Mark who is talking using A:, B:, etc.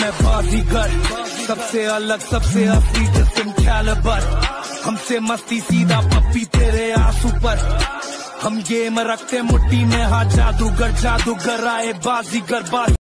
A: मैं बाजीगर, सबसे अलग सबसे असली जिस्म कैलिबर। हमसे मस्ती सीधा पप्पी तेरे आंसू पर। हम गेम रखते मुट्ठी में, हाँ जादूगर जादूगर आए बाजीगर।